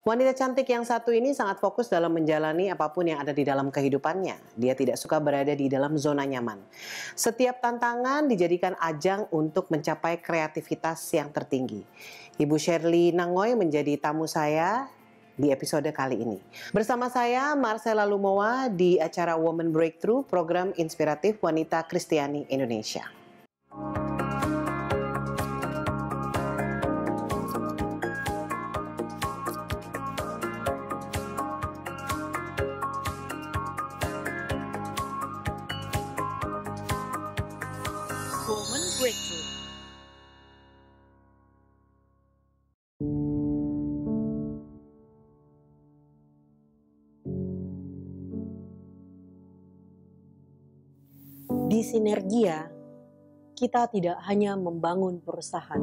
Wanita cantik yang satu ini sangat fokus dalam menjalani apapun yang ada di dalam kehidupannya. Dia tidak suka berada di dalam zona nyaman. Setiap tantangan dijadikan ajang untuk mencapai kreativitas yang tertinggi. Ibu Shirley Nangoy menjadi tamu saya di episode kali ini. Bersama saya Marcella Lumowa di acara Woman Breakthrough, program inspiratif wanita Kristiani Indonesia. Woman Breakthrough. Di Sinergia, kita tidak hanya membangun perusahaan.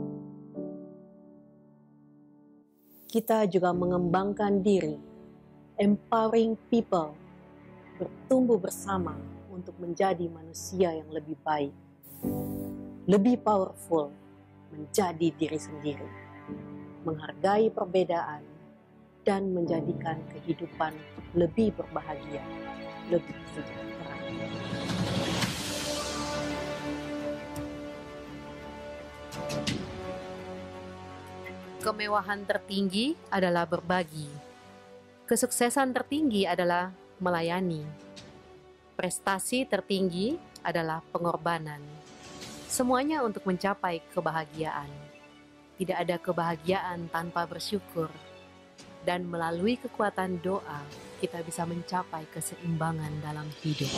Kita juga mengembangkan diri, empowering people, bertumbuh bersama untuk menjadi manusia yang lebih baik, lebih powerful, menjadi diri sendiri, menghargai perbedaan, dan menjadikan kehidupan lebih berbahagia, lebih sejahtera. Kemewahan tertinggi adalah berbagi. Kesuksesan tertinggi adalah melayani. Prestasi tertinggi adalah pengorbanan. Semuanya untuk mencapai kebahagiaan. Tidak ada kebahagiaan tanpa bersyukur. Dan melalui kekuatan doa, kita bisa mencapai keseimbangan dalam hidup.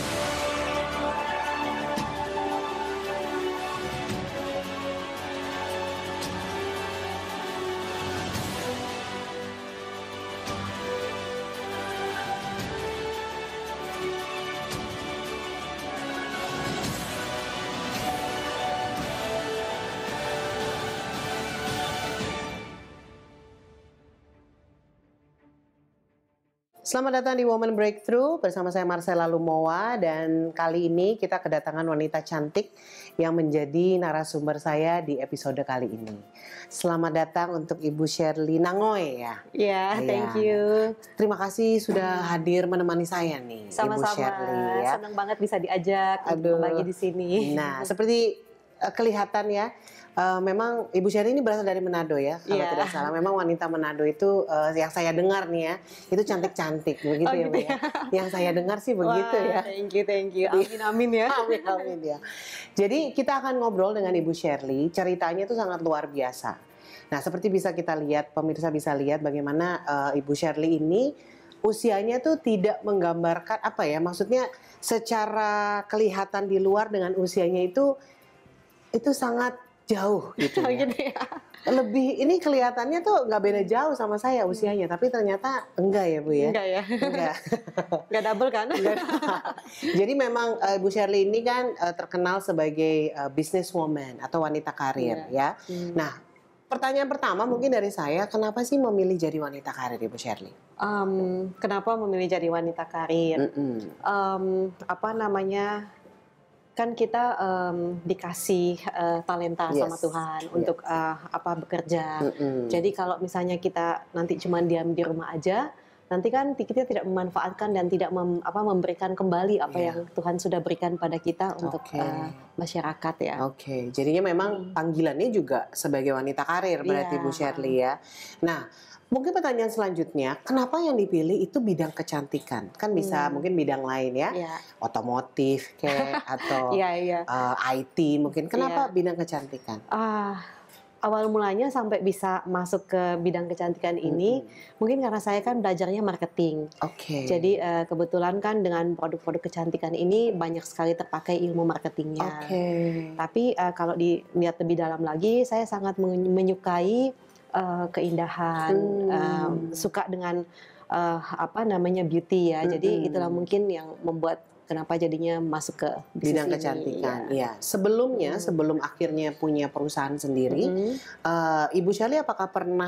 Selamat datang di Woman Breakthrough bersama saya Marcella Lumowa, dan kali ini kita kedatangan wanita cantik yang menjadi narasumber saya di episode kali ini. Selamat datang untuk Ibu Shirley Nangoy ya. Ya, thank you. Terima kasih sudah hadir menemani saya nih. Sama-sama. Ibu Shirley ya. Senang banget bisa diajak untuk berbagi di sini. Nah, seperti kelihatan ya. Memang Ibu Shirley ini berasal dari Manado ya, kalau tidak salah. Memang wanita Manado itu yang saya dengar nih ya, itu cantik-cantik begitu ya, Bu ya. Yang saya dengar sih begitu. Wah, ya. Thank you. Amin ya. Amin ya. Jadi kita akan ngobrol dengan Ibu Shirley. Ceritanya itu sangat luar biasa. Nah, seperti bisa kita lihat, pemirsa bisa lihat bagaimana Ibu Shirley ini usianya tuh tidak menggambarkan apa ya, maksudnya secara kelihatan di luar dengan usianya itu sangat jauh gitu ya. Gitu ya. Lebih ini kelihatannya tuh nggak beda jauh sama saya usianya, tapi ternyata enggak ya Bu ya. Enggak ya. Enggak double kan? Jadi memang Bu Shirley ini kan terkenal sebagai businesswoman atau wanita karir ya. Nah, pertanyaan pertama mungkin dari saya, kenapa sih memilih jadi wanita karir Ibu Shirley? Kenapa memilih jadi wanita karir? Apa namanya? Kan kita dikasih talenta sama Tuhan untuk bekerja. Jadi kalau misalnya kita nanti cuma diam di rumah aja, nanti kan kita tidak memanfaatkan dan tidak memberikan kembali apa yang Tuhan sudah berikan pada kita untuk masyarakat ya. Oke, jadinya memang panggilannya juga sebagai wanita karir berarti Bu Shirley ya. Nah, mungkin pertanyaan selanjutnya, kenapa yang dipilih itu bidang kecantikan? Kan bisa mungkin bidang lain ya, otomotif kayak atau IT mungkin. Kenapa bidang kecantikan? Awal mulanya sampai bisa masuk ke bidang kecantikan ini, mungkin karena saya kan belajarnya marketing. Jadi kebetulan kan dengan produk-produk kecantikan ini banyak sekali terpakai ilmu marketingnya. Tapi kalau dilihat lebih dalam lagi, saya sangat menyukai keindahan, suka dengan beauty ya. Jadi itulah mungkin yang membuat kenapa jadinya masuk ke bidang kecantikan. Iya. Sebelumnya, sebelum akhirnya punya perusahaan sendiri, Ibu Shirley apakah pernah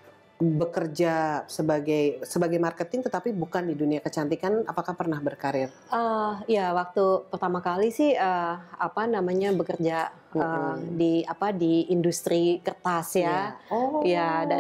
bekerja sebagai marketing tetapi bukan di dunia kecantikan, apakah pernah berkarir? Ya, waktu pertama kali sih bekerja di industri kertas ya. Oh. Ya, dan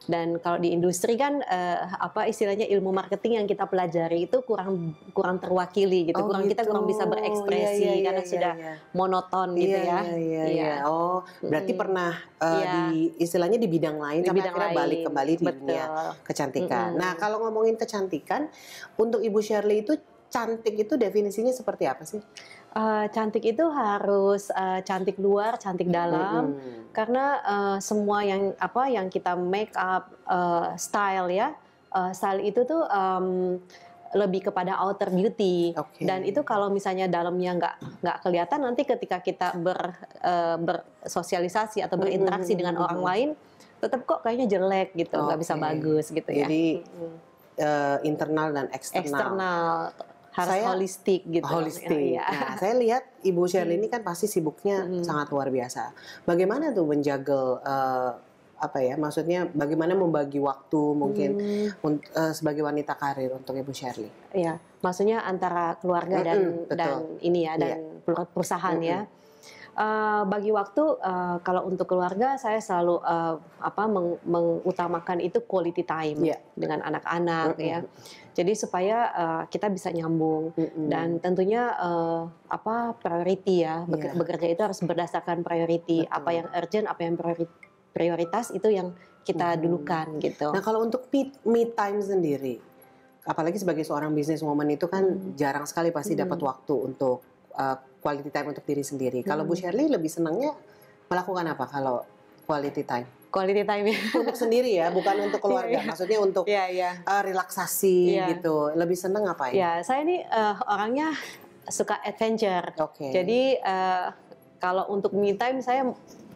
Dan kalau di industri kan apa istilahnya ilmu marketing yang kita pelajari itu kurang terwakili gitu. Kita kurang bisa berekspresi karena sudah monoton gitu ya. Iya. Oh, berarti pernah istilahnya di bidang lain sampai akhirnya balik kembali di dunia kecantikan. Nah, kalau ngomongin kecantikan, untuk Ibu Shirley itu cantik itu definisinya seperti apa sih? Cantik itu harus cantik luar, cantik dalam, karena semua yang kita make up, style ya, style itu tuh lebih kepada outer beauty. Dan itu kalau misalnya dalamnya nggak kelihatan, nanti ketika kita bersosialisasi atau berinteraksi dengan orang lain, tetap kok kayaknya jelek gitu, nggak bisa bagus gitu ya. Jadi internal dan eksternal. Harus holistik gitu. Holistik. Nah, saya lihat Ibu Shirley ini kan pasti sibuknya sangat luar biasa. Bagaimana tuh menjaga maksudnya bagaimana membagi waktu mungkin sebagai wanita karir untuk Ibu Shirley? Iya, maksudnya antara keluarga dan ini ya dan perusahaan ya. Bagi waktu kalau untuk keluarga saya selalu mengutamakan itu quality time dengan anak-anak ya. Jadi supaya kita bisa nyambung dan tentunya priority ya. Bekerja itu harus berdasarkan priority. Apa yang urgent, apa yang prioritas itu yang kita dulukan gitu. Nah, kalau untuk me time sendiri, apalagi sebagai seorang businesswoman itu kan jarang sekali pasti dapat waktu untuk quality time untuk diri sendiri. Kalau Bu Shirley lebih senangnya melakukan apa kalau quality time? Quality time ya. Untuk sendiri ya, bukan untuk keluarga. Maksudnya untuk relaksasi gitu. Lebih senang apa ya? Ya, saya ini orangnya suka adventure. Jadi kalau untuk me time saya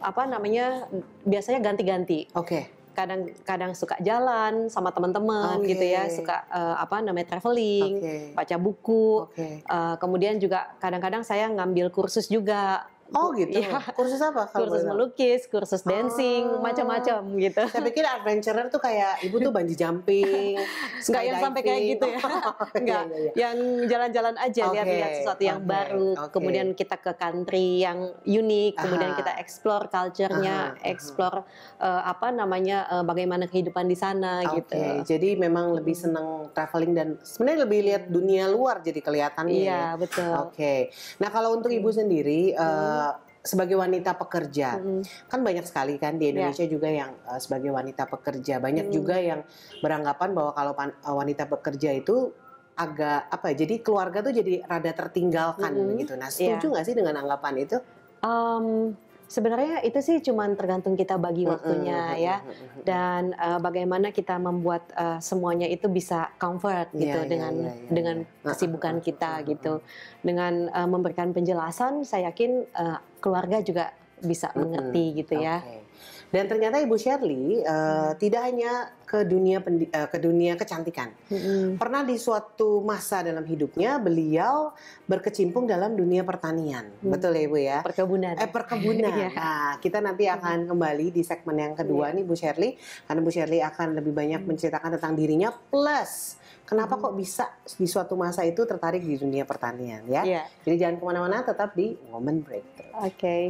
biasanya ganti-ganti. Kadang suka jalan sama teman-teman gitu ya, suka traveling, baca buku. Kemudian juga kadang-kadang saya ngambil kursus juga. Oh gitu. Ya. Kursus apa? Kursus melukis, kursus dancing, macam-macam gitu. Saya pikir adventurer tuh kayak ibu tuh bungee jumping, nggak yang sampai kayak gitu ya. Enggak, yang jalan-jalan aja, lihat-lihat sesuatu yang baru. Kemudian kita ke country yang unik, kemudian kita explore culture-nya, explore bagaimana kehidupan di sana gitu. Jadi memang lebih senang traveling dan sebenarnya lebih lihat dunia luar jadi kelihatannya. Iya, betul. Nah, kalau untuk ibu sendiri sebagai wanita pekerja, kan banyak sekali kan di Indonesia juga yang sebagai wanita pekerja, banyak juga yang beranggapan bahwa kalau wanita pekerja itu agak jadi keluarga tuh jadi rada tertinggalkan gitu. Nah, setuju nggak sih dengan anggapan itu? Sebenarnya itu sih cuma tergantung kita bagi waktunya ya, dan bagaimana kita membuat semuanya itu bisa comfort gitu dengan kesibukan kita gitu. Dengan memberikan penjelasan, saya yakin keluarga juga bisa mengerti gitu ya. Dan ternyata Ibu Shirley tidak hanya ke dunia kecantikan. Pernah di suatu masa dalam hidupnya beliau berkecimpung dalam dunia pertanian. Betul ya Ibu ya? Perkebunan. Perkebunan. Nah, kita nanti akan kembali di segmen yang kedua nih Bu Shirley, karena Bu Shirley akan lebih banyak menceritakan tentang dirinya plus kenapa kok bisa di suatu masa itu tertarik di dunia pertanian ya. Jadi jangan kemana-mana, tetap di Woman Breakthrough.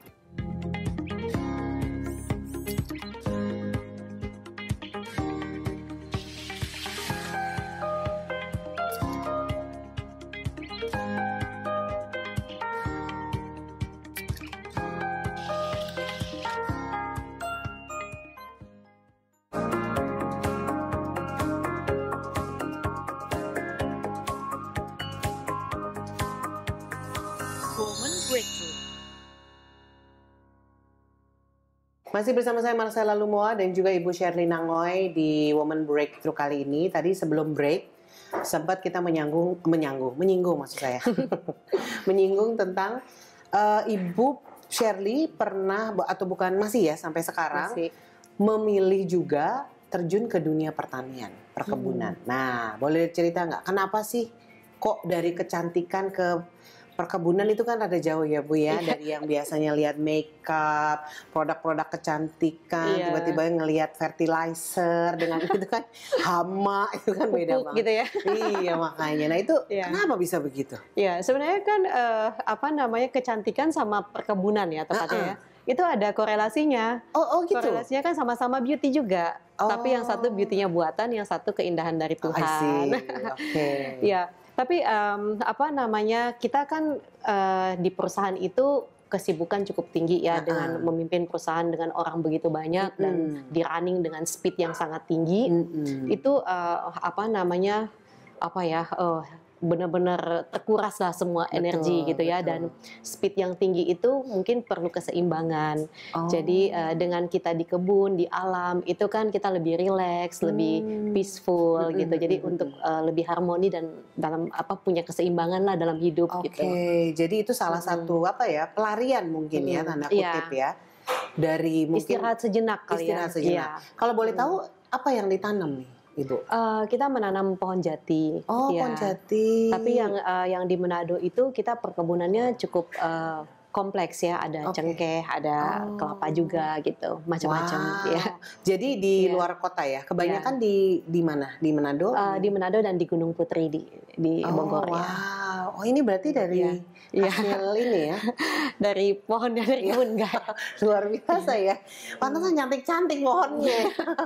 Woman Breakthrough. Masih bersama saya Marcella Lumoa dan juga Ibu Shirley Nangoy di Woman Breakthrough kali ini. Tadi sebelum break sempat kita menyinggung maksud saya. Menyinggung tentang Ibu Shirley pernah atau bukan masih ya sampai sekarang memilih juga terjun ke dunia pertanian, perkebunan. Nah, boleh cerita nggak kenapa sih kok dari kecantikan ke perkebunan itu kan ada jauh ya Bu ya, dari yang biasanya lihat makeup, produk-produk kecantikan, tiba-tiba ngelihat fertilizer dengan itu kan hama, itu kan beda banget. Gitu ya. Iya makanya. Nah itu kenapa bisa begitu? Ya sebenarnya kan kecantikan sama perkebunan ya tepatnya ya. Itu ada korelasinya. Oh gitu. Korelasinya kan sama-sama beauty juga. Tapi yang satu beauty-nya buatan, yang satu keindahan dari Tuhan. Oke. Ya, tapi apa namanya, kita kan di perusahaan itu kesibukan cukup tinggi ya, dengan memimpin perusahaan dengan orang begitu banyak dan di running dengan speed yang sangat tinggi. Itu apa namanya, apa ya, benar-benar terkuras lah semua energi gitu ya. Dan speed yang tinggi itu mungkin perlu keseimbangan. Jadi dengan kita di kebun, di alam, itu kan kita lebih rileks, lebih peaceful gitu. Jadi untuk lebih harmoni dan dalam apa, punya keseimbangan lah dalam hidup gitu. Jadi itu salah satu apa ya, pelarian mungkin ya, tanda kutip ya, dari mungkin istirahat sejenak kali ya. Kalau boleh tahu apa yang ditanam nih, Ibu? Kita menanam pohon jati. Pohon jati. Tapi yang di Manado itu kita perkebunannya cukup kompleks ya, ada cengkeh, ada kelapa juga gitu, macam-macam ya. Jadi di luar kota ya, kebanyakan di mana? Di Manado? Di Manado dan di Gunung Putri di Bogor ya. Ini berarti dari hasil ini ya? Dari pohon dari kebun Luar biasa ya. Pantesan cantik-cantik pohonnya.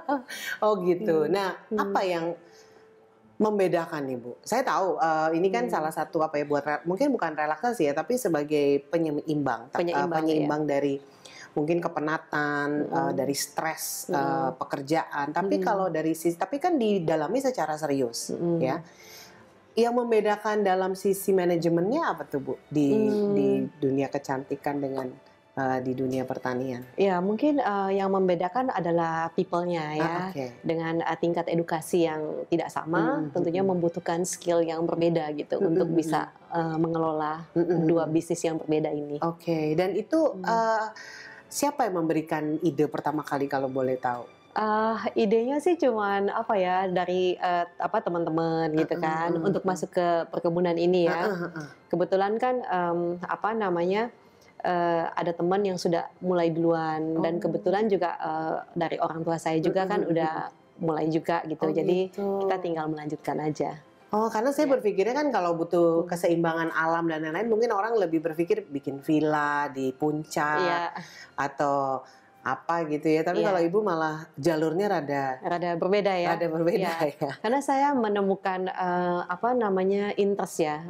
Gitu. Nah, apa yang membedakan nih, Bu? Saya tahu ini kan salah satu apa ya, buat mungkin bukan relaksasi ya, tapi sebagai penyeimbang dari mungkin kepenatan, dari stres pekerjaan. Tapi kalau dari sisi, tapi kan didalami secara serius, ya. Yang membedakan dalam sisi manajemennya apa tuh, Bu? Di dunia kecantikan dengan di dunia pertanian? Ya, mungkin yang membedakan adalah people-nya ya. Dengan tingkat edukasi yang tidak sama, tentunya membutuhkan skill yang berbeda gitu untuk bisa mengelola dua bisnis yang berbeda ini. Dan itu siapa yang memberikan ide pertama kali kalau boleh tahu? Idenya sih cuman apa ya, dari apa, teman-teman gitu kan, untuk masuk ke perkebunan ini ya. Kebetulan kan apa namanya, ada teman yang sudah mulai duluan, dan kebetulan juga dari orang tua saya juga kan udah mulai juga gitu. Jadi kita tinggal melanjutkan aja. Karena saya berpikirnya kan kalau butuh keseimbangan alam dan lain-lain, mungkin orang lebih berpikir bikin villa di puncak atau apa gitu ya. Tapi kalau Ibu malah jalurnya rada berbeda ya. Rada berbeda ya. Karena saya menemukan apa namanya, interest ya,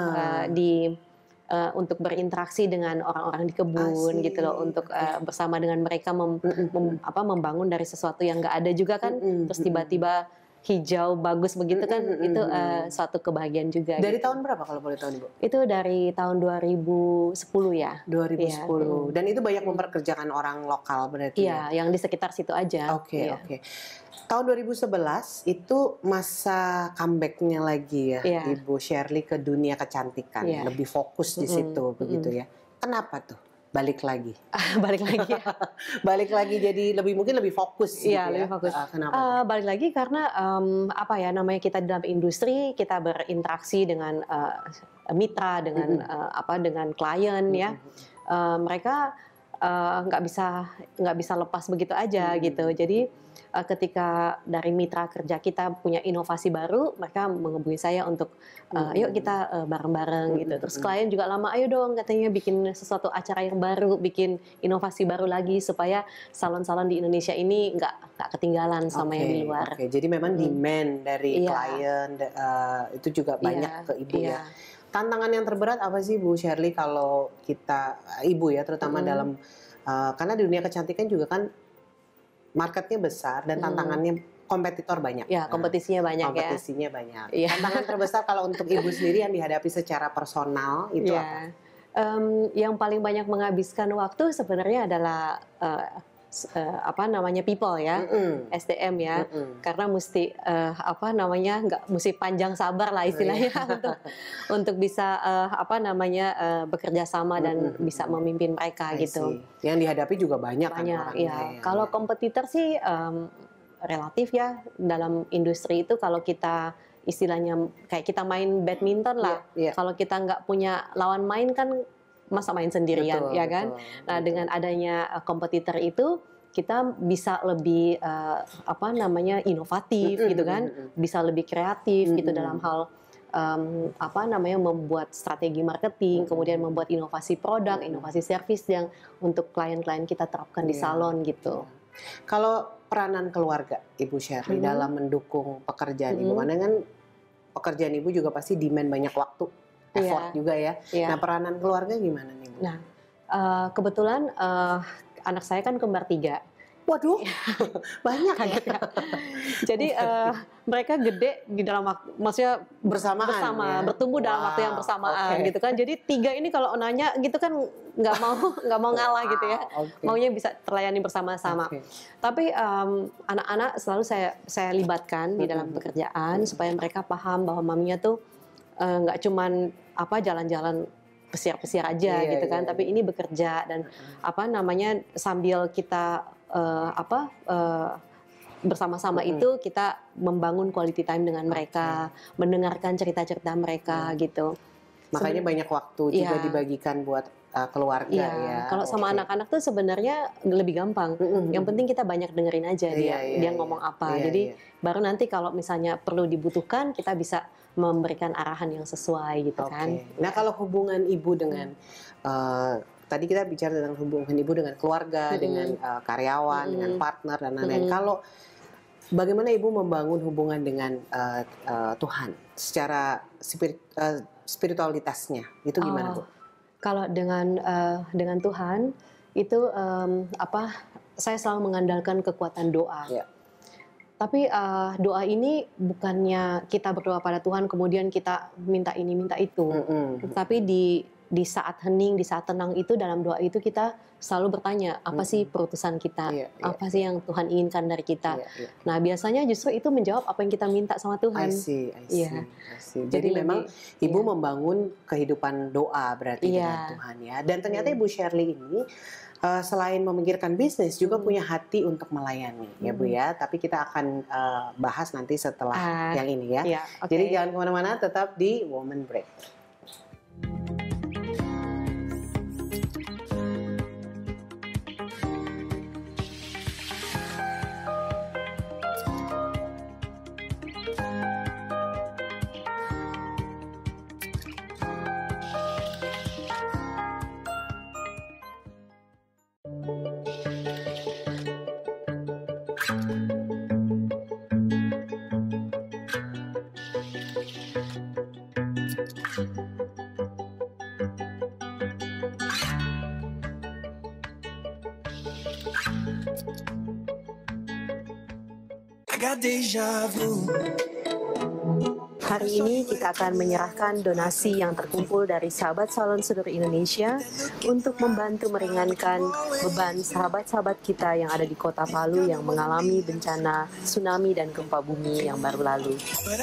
untuk berinteraksi dengan orang-orang di kebun gitu loh, untuk bersama dengan mereka membangun dari sesuatu yang nggak ada juga kan, terus tiba-tiba hijau bagus begitu kan, itu suatu kebahagiaan juga. Dari gitu. tahun berapa kalau boleh tahu, Ibu? Itu dari tahun 2010 ya. 2010. Dan itu banyak memperkerjakan orang lokal berarti ya? Yang di sekitar situ aja. Oke. Tahun 2011 itu masa comeback-nya lagi ya, Ibu Shirley ke dunia kecantikan, lebih fokus di situ begitu ya. Kenapa tuh? Balik lagi. Balik lagi jadi mungkin lebih fokus gitu ya. Lebih fokus. Kenapa? Balik lagi karena apa ya namanya, kita dalam industri, kita berinteraksi dengan mitra, dengan dengan klien ya. Mereka nggak bisa lepas begitu aja gitu. Jadi ketika dari mitra kerja kita punya inovasi baru, mereka menghubungi saya untuk yuk kita bareng-bareng gitu. Terus klien juga lama, ayo dong katanya bikin sesuatu acara yang baru, bikin inovasi baru lagi supaya salon-salon di Indonesia ini nggak ketinggalan sama yang di luar. Jadi memang demand dari klien itu juga banyak ke Ibu ya. Tantangan yang terberat apa sih, Bu Shirley, kalau kita Ibu ya, terutama dalam karena di dunia kecantikan juga kan marketnya besar dan tantangannya, kompetitor banyak. Kompetisinya banyak. Banyak. Tantangan terbesar kalau untuk Ibu sendiri yang dihadapi secara personal itu apa? Yang paling banyak menghabiskan waktu sebenarnya adalah apa namanya, people ya, SDM ya, karena mesti apa namanya, nggak mesti panjang sabar lah istilahnya untuk bisa apa namanya, bekerja sama dan bisa memimpin mereka gitu. Yang dihadapi juga banyak kan orangnya. Ya. Kalau kompetitor sih relatif ya, dalam industri itu kalau kita istilahnya kayak kita main badminton lah, kalau kita nggak punya lawan main kan masa main sendirian, ya kan? Nah, dengan adanya kompetitor itu kita bisa lebih apa namanya, inovatif gitu kan, bisa lebih kreatif gitu dalam hal apa namanya, membuat strategi marketing, kemudian membuat inovasi produk, inovasi servis yang untuk klien-klien kita terapkan di salon gitu. Kalau peranan keluarga Ibu Shirley dalam mendukung pekerjaan Ibu? Karena kan pekerjaan Ibu juga pasti demand banyak waktu, effort juga ya. Nah, peranan keluarga gimana nih Bu? Nah, kebetulan anak saya kan kembar 3. Waduh, banyak ya. Jadi mereka gede di dalam waktu, maksudnya bersama, bertumbuh dalam waktu yang bersamaan gitu kan. Jadi 3 ini kalau nanya gitu kan nggak mau ngalah gitu ya. Maunya bisa terlayani bersama-sama. Tapi anak-anak selalu saya libatkan di dalam pekerjaan supaya mereka paham bahwa maminya tuh nggak cuman jalan-jalan pesiar-pesiar aja gitu kan. Tapi ini bekerja dan sambil kita bersama-sama itu kita membangun quality time dengan mereka, mendengarkan cerita-cerita mereka gitu. Makanya banyak waktu juga dibagikan buat keluarga ya. Kalau sama anak-anak tuh sebenarnya lebih gampang. Yang penting kita banyak dengerin aja dia ngomong apa. Jadi baru nanti kalau misalnya perlu dibutuhkan kita bisa memberikan arahan yang sesuai gitu kan. Nah, kalau hubungan Ibu dengan tadi kita bicara tentang hubungan Ibu dengan keluarga, dengan karyawan, dengan partner dan lain-lain. Kalau bagaimana Ibu membangun hubungan dengan Tuhan secara spiritualitasnya, itu gimana Bu? Kalau dengan Tuhan itu saya selalu mengandalkan kekuatan doa. Tapi doa ini bukannya kita berdoa pada Tuhan kemudian kita minta ini minta itu, tapi di saat hening, di saat tenang itu, dalam doa itu kita selalu bertanya, apa sih perutusan kita? Apa sih yang Tuhan inginkan dari kita? Nah, biasanya justru itu menjawab apa yang kita minta sama Tuhan. I see. Jadi memang Ibu membangun kehidupan doa berarti dengan Tuhan ya. Dan ternyata Ibu Shirley ini selain memikirkan bisnis juga punya hati untuk melayani ya Bu ya. Tapi kita akan bahas nanti setelah yang ini ya. Jadi jangan kemana-mana, tetap di Woman Break. Hari ini kita akan menyerahkan donasi yang terkumpul dari sahabat salon seluruh Indonesia untuk membantu meringankan beban sahabat-sahabat kita yang ada di Kota Palu yang mengalami bencana tsunami dan gempa bumi yang baru lalu.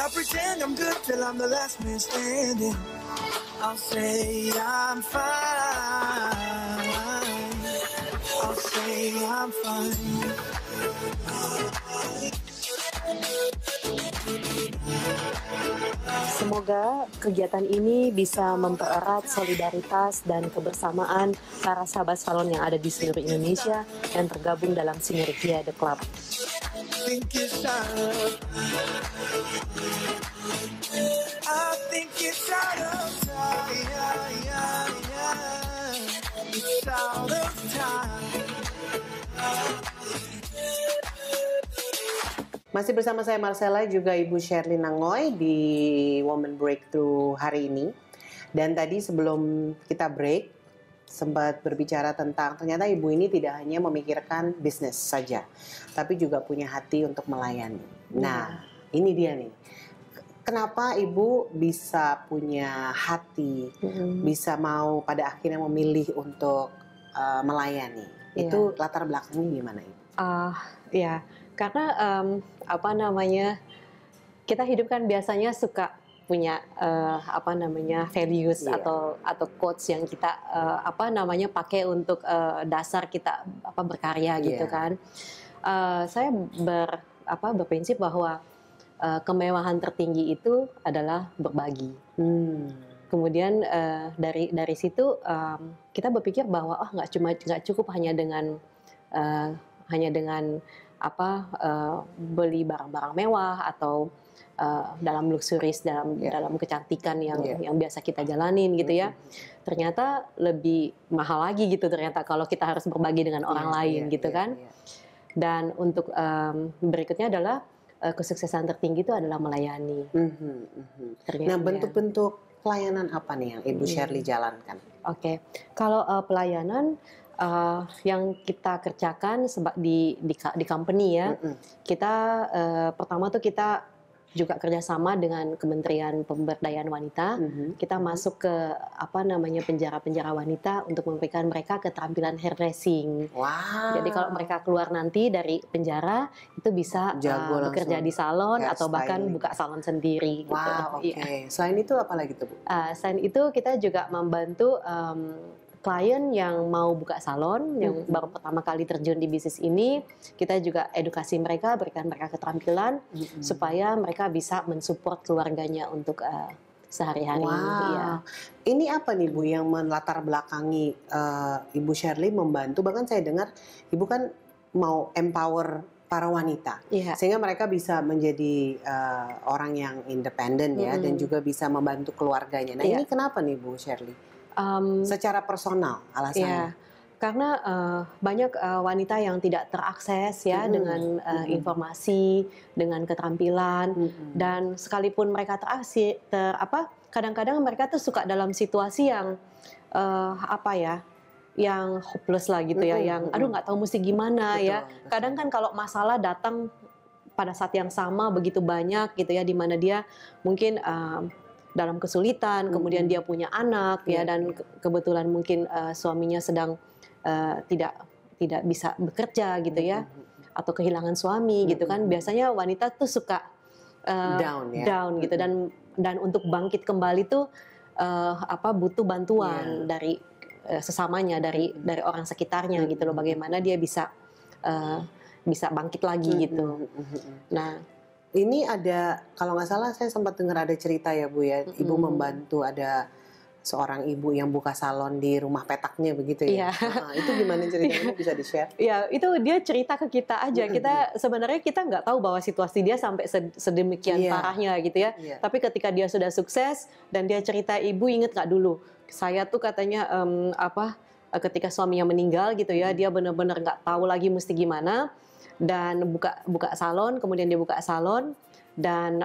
Semoga kegiatan ini bisa mempererat solidaritas dan kebersamaan para sahabat salon yang ada di seluruh Indonesia yang tergabung dalam Sinergia The Club. Masih bersama saya Marcella, juga Ibu Shirley Nangoy di Woman Breakthrough hari ini. Dan tadi sebelum kita break, sempat berbicara tentang ternyata Ibu ini tidak hanya memikirkan bisnis saja, tapi juga punya hati untuk melayani. Nah, ini dia nih. Kenapa Ibu bisa punya hati, bisa mau pada akhirnya memilih untuk melayani? Itu latar belakangnya gimana Ibu? Karena kita hidup kan biasanya suka punya values atau quotes yang kita pakai untuk dasar kita berkarya gitu kan. Saya berprinsip bahwa kemewahan tertinggi itu adalah berbagi. Kemudian dari situ kita berpikir bahwa nggak cukup hanya dengan beli barang-barang mewah atau dalam luxuries, dalam kecantikan yang biasa kita jalanin gitu ya. Ternyata lebih mahal lagi gitu ternyata kalau kita harus berbagi dengan orang lain gitu kan. Dan untuk berikutnya adalah kesuksesan tertinggi itu adalah melayani. Nah, bentuk-bentuk pelayanan apa nih yang Ibu Shirley jalankan? Oke, kalau pelayanan yang kita kerjakan di company ya, kita pertama tuh kita juga kerjasama dengan Kementerian Pemberdayaan Wanita. Kita masuk ke penjara-penjara wanita untuk memberikan mereka keterampilan hairdressing. Wow. Jadi kalau mereka keluar nanti dari penjara itu bisa bekerja di salon atau bahkan buka salon sendiri. Wow, gitu. Oke. Selain itu apa lagi tuh, Bu? Selain itu kita juga membantu klien yang mau buka salon, yang baru pertama kali terjun di bisnis ini, kita juga edukasi mereka, berikan mereka keterampilan supaya mereka bisa mensupport keluarganya untuk sehari-hari. Wow. Ya. Ini apa nih Bu yang melatar belakangi Ibu Shirley membantu? Bahkan saya dengar Ibu kan mau empower para wanita, sehingga mereka bisa menjadi orang yang independen ya, dan juga bisa membantu keluarganya. Nah ini kenapa nih Bu Shirley? Secara personal alasannya? Karena banyak wanita yang tidak terakses ya dengan informasi, dengan keterampilan, dan sekalipun mereka kadang-kadang mereka tuh suka dalam situasi yang yang hopeless lah gitu ya, yang aduh nggak tahu mesti gimana. Betul. Kadang kan kalau masalah datang pada saat yang sama begitu banyak gitu ya, di mana dia mungkin dalam kesulitan, kemudian dia punya anak ya, dan kebetulan mungkin suaminya sedang tidak bisa bekerja gitu ya, atau kehilangan suami gitu kan. Biasanya wanita tuh suka down gitu, dan untuk bangkit kembali tuh butuh bantuan dari sesamanya, dari orang sekitarnya gitu loh, bagaimana dia bisa bangkit lagi gitu. Nah, ini ada, kalau nggak salah saya sempat dengar ada cerita ya Bu ya, Ibu membantu ada seorang ibu yang buka salon di rumah petaknya begitu ya. Itu gimana ceritanya, bisa di-share? Ya, itu dia cerita ke kita aja. Kita sebenarnya kita nggak tahu bahwa situasi dia sampai sedemikian parahnya gitu ya. Tapi ketika dia sudah sukses dan dia cerita, Ibu inget nggak dulu, saya tuh katanya ketika suaminya meninggal gitu ya, dia benar-benar nggak tahu lagi mesti gimana. Dan buka salon, kemudian dia buka salon, dan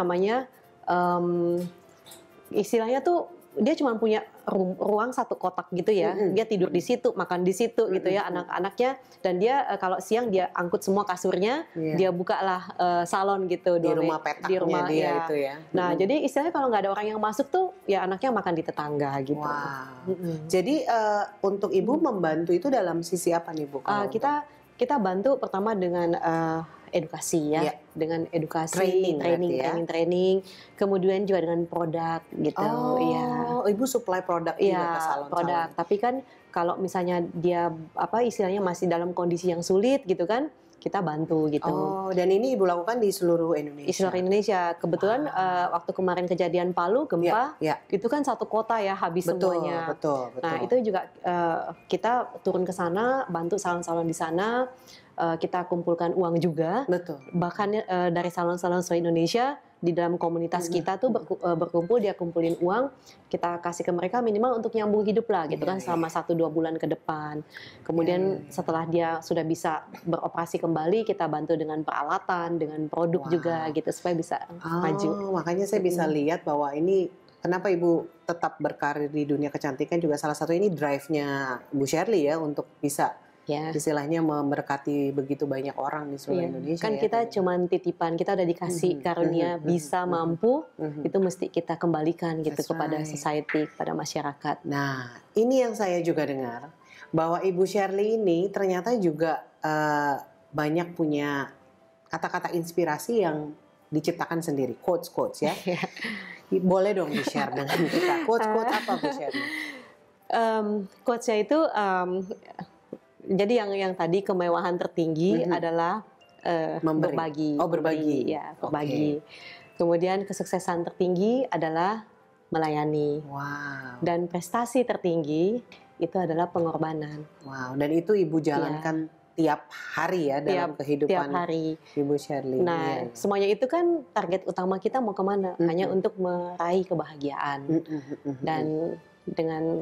istilahnya tuh dia cuma punya ruang satu kotak gitu ya, dia tidur di situ, makan di situ gitu ya, anak-anaknya, dan dia kalau siang dia angkut semua kasurnya, dia bukalah salon gitu di rumah petaknya, di rumah dia itu ya. Nah jadi istilahnya kalau nggak ada orang yang masuk tuh ya anaknya makan di tetangga gitu. Jadi untuk Ibu membantu itu dalam sisi apa nih Bu? Kita bantu pertama dengan edukasi ya, dengan edukasi, training, kemudian juga dengan produk gitu. Ibu supply produk juga ke salon-salon. Produk. Tapi kan kalau misalnya dia istilahnya masih dalam kondisi yang sulit gitu kan, kita bantu gitu. Dan ini Ibu lakukan di seluruh Indonesia? Di seluruh Indonesia. Kebetulan waktu kemarin kejadian Palu, gempa, itu kan satu kota ya, habis semuanya. Betul. Nah itu juga kita turun ke sana, bantu salon-salon di sana, kita kumpulkan uang juga. Betul. Bahkan dari salon-salon seluruh Indonesia, di dalam komunitas kita tuh berkumpul, dia kumpulin uang, kita kasih ke mereka minimal untuk nyambung hidup lah gitu kan, selama 1-2 bulan ke depan. Kemudian setelah dia sudah bisa beroperasi kembali, kita bantu dengan peralatan, dengan produk juga gitu, supaya bisa maju. Makanya saya bisa lihat bahwa ini kenapa Ibu tetap berkarir di dunia kecantikan juga salah satu ini drive-nya Bu Shirley ya, untuk bisa istilahnya memberkati begitu banyak orang di seluruh Indonesia. Kan kita cuman titipan, kita udah dikasih karunia bisa mampu, itu mesti kita kembalikan gitu kepada society, kepada masyarakat. Nah, ini yang saya juga dengar, bahwa Ibu Shirley ini ternyata juga banyak punya kata-kata inspirasi yang diciptakan sendiri, quotes-quotes ya. Boleh dong di-share dengan kita, quotes-quotes apa Bu Shirley? Quotes-nya itu jadi yang tadi kemewahan tertinggi adalah berbagi. Berbagi. Ya, berbagi. Kemudian kesuksesan tertinggi adalah melayani. Dan prestasi tertinggi itu adalah pengorbanan. Dan itu Ibu jalankan tiap hari ya dalam kehidupan Ibu Shirley. Nah, semuanya itu kan target utama kita mau kemana? Hanya untuk meraih kebahagiaan. Dan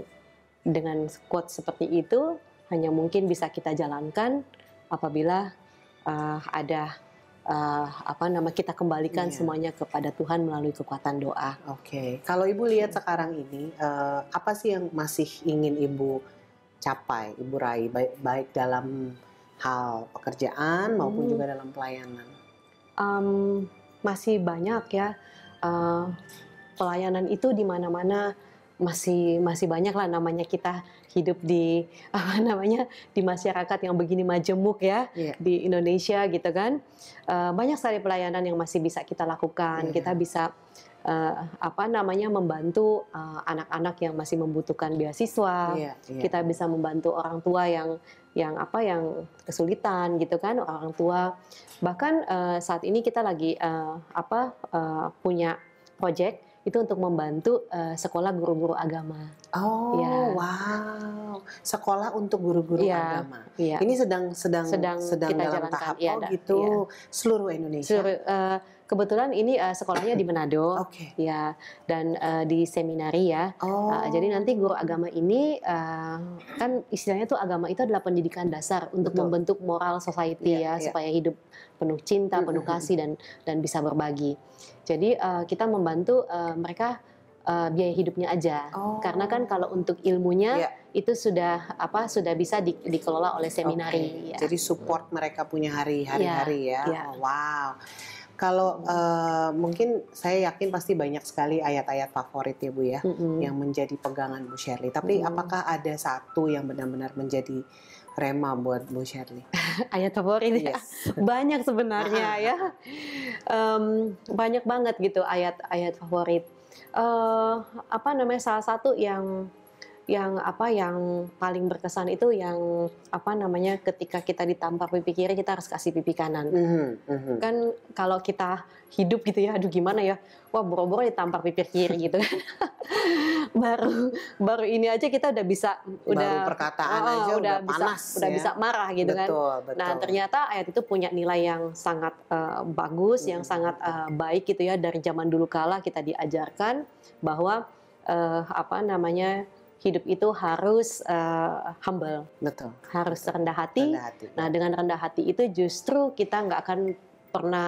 dengan quote seperti itu hanya mungkin bisa kita jalankan apabila ada kita kembalikan semuanya kepada Tuhan melalui kekuatan doa. Oke. Kalau Ibu lihat sekarang ini, apa sih yang masih ingin Ibu capai, Ibu raih, baik dalam hal pekerjaan maupun juga dalam pelayanan? Masih banyak ya, pelayanan itu di mana-mana masih banyak lah, namanya kita hidup di di masyarakat yang begini majemuk ya, di Indonesia gitu kan. Banyak sekali pelayanan yang masih bisa kita lakukan. Kita bisa membantu anak-anak yang masih membutuhkan beasiswa. Kita bisa membantu orang tua yang kesulitan gitu kan, orang tua. Bahkan saat ini kita lagi punya project itu untuk membantu sekolah guru-guru agama. Oh, ya. Wow. Sekolah untuk guru-guru agama. Ya. Ini sedang kita dalam jalankan. tahap gitu. Seluruh Indonesia. Kebetulan ini sekolahnya di Manado, ya, dan di seminari ya. Jadi nanti guru agama ini kan istilahnya tuh agama itu adalah pendidikan dasar untuk membentuk moral society supaya hidup penuh cinta, penuh kasih dan bisa berbagi. Jadi kita membantu mereka biaya hidupnya aja, karena kan kalau untuk ilmunya itu sudah bisa dikelola oleh seminari. Ya. Jadi support mereka punya hari-hari ya. Wow. Kalau mungkin saya yakin pasti banyak sekali ayat-ayat favorit ya Bu ya, yang menjadi pegangan Bu Shirley. Tapi apakah ada satu yang benar-benar menjadi rema buat Bu Shirley? Ayat favorit ya, banyak sebenarnya ya, banyak banget gitu ayat favorit. Salah satu yang paling berkesan itu yang ketika kita ditampar pipi kiri kita harus kasih pipi kanan. Kan kalau kita hidup gitu ya, aduh gimana ya, wah boro-boro ditampar pipi kiri gitu. baru ini aja kita udah bisa, baru perkataan aja udah panas udah bisa marah gitu. Betul. Nah ternyata ayat itu punya nilai yang sangat bagus, yang sangat baik gitu ya. Dari zaman dulu kala kita diajarkan bahwa hidup itu harus humble, harus rendah hati. Nah, dengan rendah hati itu justru kita nggak akan pernah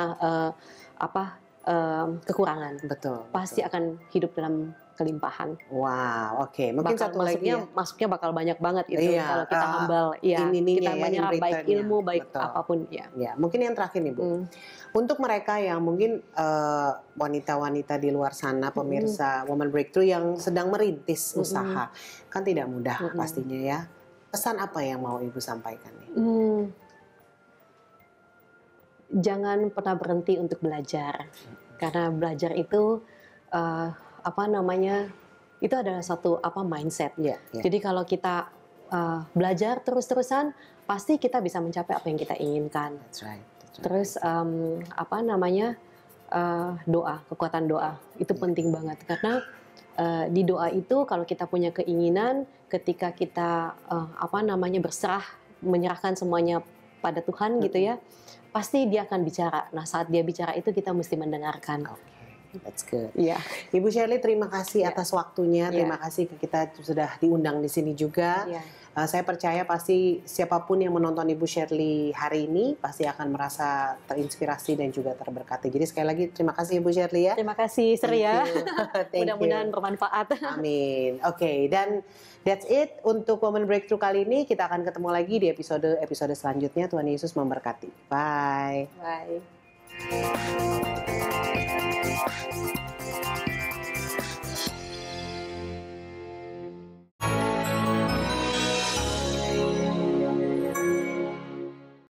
kekurangan. Pasti akan hidup dalam kelimpahan. Wow, oke. Mungkin satu lagi masuknya bakal banyak banget itu kalau kita humble. Kita menyerap baik ilmu, baik apapun. Ya, mungkin yang terakhir nih Bu. Untuk mereka yang mungkin wanita-wanita di luar sana, pemirsa Woman Breakthrough yang sedang merintis usaha, kan tidak mudah pastinya ya. Pesan apa yang mau Ibu sampaikan nih? Jangan pernah berhenti untuk belajar, karena belajar itu itu adalah satu mindset. Jadi kalau kita belajar terus-terusan, pasti kita bisa mencapai apa yang kita inginkan. That's right. Terus doa, kekuatan doa itu penting banget, karena di doa itu kalau kita punya keinginan, ketika kita berserah, menyerahkan semuanya pada Tuhan gitu ya, pasti Dia akan bicara. Nah saat Dia bicara itu kita mesti mendengarkan. That's good. Ibu Shirley, terima kasih atas waktunya. Terima kasih kita sudah diundang di sini juga. Saya percaya pasti siapapun yang menonton Ibu Shirley hari ini pasti akan merasa terinspirasi dan juga terberkati. Jadi sekali lagi terima kasih Ibu Shirley ya. Terima kasih Surya. Mudah-mudahan bermanfaat. Amin. Oke, dan that's it untuk Woman Breakthrough kali ini. Kita akan ketemu lagi di episode selanjutnya. Tuhan Yesus memberkati. Bye. Bye.